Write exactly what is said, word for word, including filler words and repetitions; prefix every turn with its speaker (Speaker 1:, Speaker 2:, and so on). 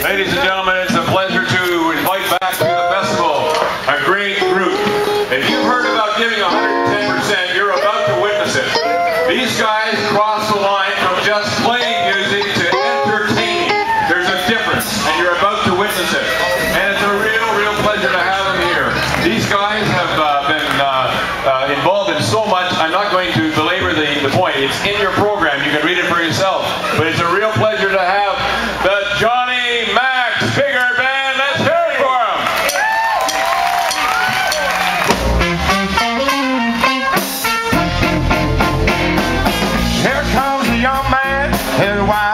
Speaker 1: Ladies and gentlemen, it's a pleasure to invite back to the festival a great group. If you've heard about giving one hundred ten percent, you're about to witness it. These guys cross the line from just playing music to entertaining. There's a difference, and you're about to witness it. And it's a real, real pleasure to have them here. These guys have uh, been uh, uh, involved in so much. I'm not going to belabor the, the point. It's in your program. You can read it for yourself. But it's a real pleasure to have the Johnny Max Bigger Band. Let's hear it for them.
Speaker 2: Here comes the young man, his wife.